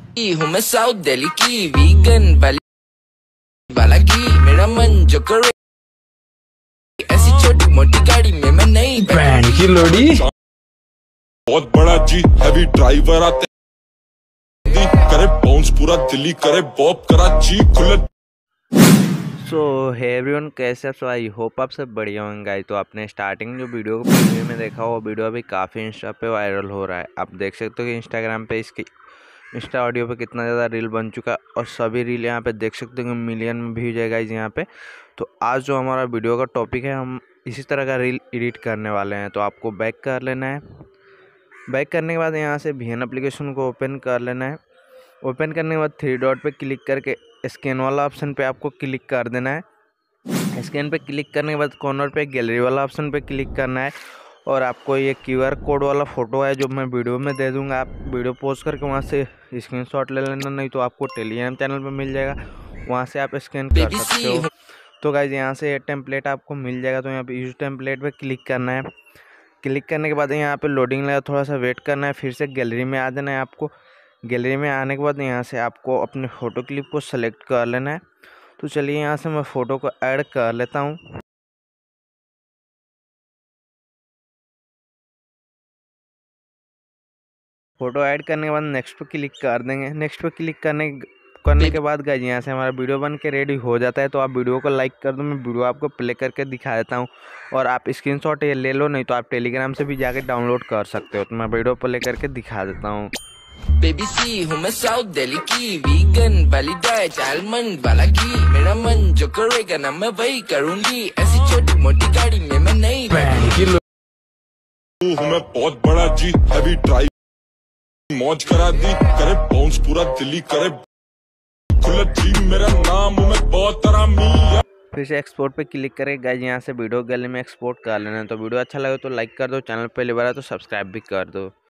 हूँ मैं साउथ दिल्ली की वीगन वाली बालागी, मेरा मन जो करे ऐसी छोटी मोटी गाड़ी में मैं नहीं बैंड की लोड़ी। बहुत बड़ा जी हैवी ड्राइवर आते करे बाउंस पूरा दिल्ली करे बॉब कराची खुले। सो हे एवरीवन, कैसे आप? आई होप आप सब बढ़िया होंगे गाइस। तो आपने स्टार्टिंग जो वीडियो को प्रीव्यू में देखा वो वीडियो अभी काफ़ी इंस्टा पे वायरल हो रहा है। आप देख सकते हो कि इंस्टाग्राम पे इसकी इंस्टा ऑडियो पे कितना ज़्यादा रील बन चुका है और सभी रील यहाँ पे देख सकते हो कि मिलियन में व्यूज है गाइस यहाँ पे। तो आज जो हमारा वीडियो का टॉपिक है, हम इसी तरह का रील एडिट करने वाले हैं। तो आपको बैक कर लेना है। बैक करने के बाद यहाँ से VN एप्लीकेशन को ओपन कर लेना है। ओपन करने के बाद थ्री डॉट पे क्लिक करके स्कैन वाला ऑप्शन पे आपको क्लिक कर देना है। स्कैन पे क्लिक करने के बाद कॉर्नर पे गैलरी वाला ऑप्शन पे क्लिक करना है और आपको ये QR कोड वाला फ़ोटो है जो मैं वीडियो में दे दूंगा, आप वीडियो पोस्ट करके वहाँ से स्क्रीनशॉट ले लेना, नहीं तो आपको टेलीग्राम चैनल पे मिल जाएगा, वहाँ से आप स्कैन कर सकते हो। तो गाइज यहाँ से टेम्पलेट आपको मिल जाएगा। तो यहाँ पे यूज टेम्पलेट पे क्लिक करना है। क्लिक करने के बाद यहाँ पे लोडिंग लगा, थोड़ा सा वेट करना है, फिर से गैलरी में आ जाना है। आपको गैलरी में आने के बाद यहाँ से आपको अपने फ़ोटो क्लिप को सेलेक्ट कर लेना है। तो चलिए यहाँ से मैं फ़ोटो को ऐड कर लेता हूँ। फ़ोटो ऐड करने के बाद नेक्स्ट पे क्लिक कर देंगे। नेक्स्ट पे क्लिक करने के बाद गाइस यहाँ से हमारा वीडियो बन के रेडी हो जाता है। तो आप वीडियो को लाइक कर दो, मैं वीडियो आपको प्ले करके दिखा देता हूँ और आप स्क्रीनशॉट ये ले लो, नहीं तो आप टेलीग्राम से भी जाके डाउनलोड कर सकते हो। तो मैं वीडियो प्ले करके दिखा देता हूँ। बेबी सी हूँ मैं साउथ दिल्ली की वीगन वाली डाइट आलमंड वाला घी, मेरा मन जो करेगा ना मैं वही करूँगी, ऐसी छोटी मोटी गाड़ी में मैं नहीं बैंड की लोड़ी। हूँ मैं बहुत बड़ा जी हैवी ड्राइवर मौज करा दी करे बाउंस पूरा दिल्ली करे खुले जी मेरा नाम हूँ मैं बहुत आरामी। फिर से एक्सपोर्ट पे क्लिक करें गाइस, यहाँ से वीडियो गैलरी में एक्सपोर्ट कर लेना है। तो वीडियो अच्छा लगे तो लाइक कर दो, चैनल पहली बार है तो सब्सक्राइब भी कर दो।